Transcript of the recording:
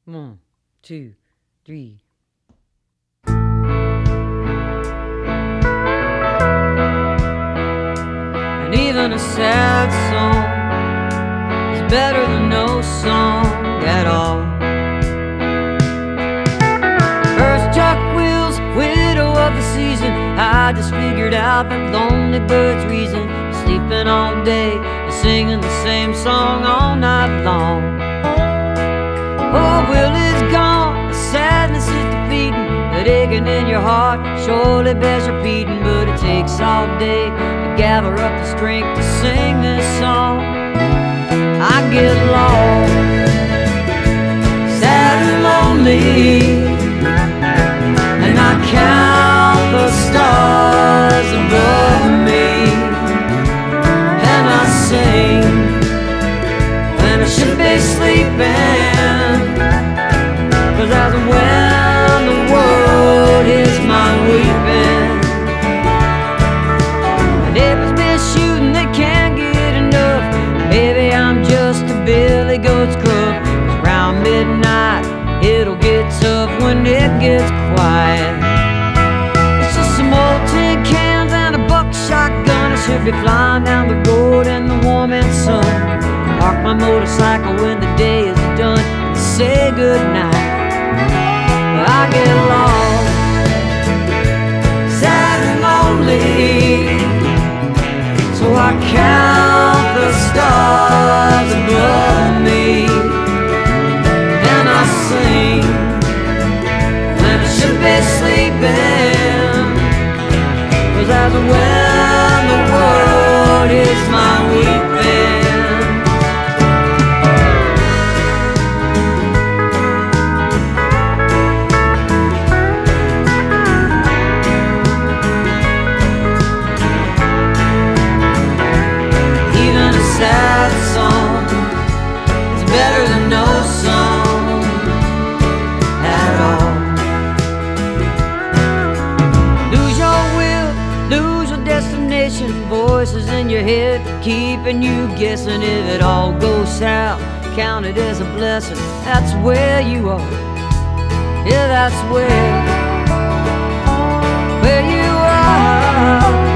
1, 2, 3. And even a sad song is better than no song at all. First Chuck Wills, widow of the season, I just figured out that lonely bird's reason for sleeping all day and singing the same song all night long. Oh, Will is gone, the sadness is defeating, that aching in your heart surely bears repeating. But it takes all day to gather up the strength to sing this song. I get lost, sad and lonely, and I count the stars above me, and I sing when I should be sleeping, 'cause that's when the world hits my weeping. My neighbors been shooting, they can't get enough. Maybe I'm just a billy goat's crook, 'cause around midnight it'll get tough when it gets quiet. It's just some old tin cans and a buckshot gun. I should be flying down the road in the warm and sun. Park my motorcycle when the day is done and say goodnight. I get lost, sad and lonely, so I count the stars above me, and I sing when I should be sleeping, 'cause that's when the world hits my weeping. Sad song is better than no song at all. Lose your will, lose your destination. Voices in your head keeping you guessing. If it all goes south, count it as a blessing. That's where you are. Yeah, that's where you are.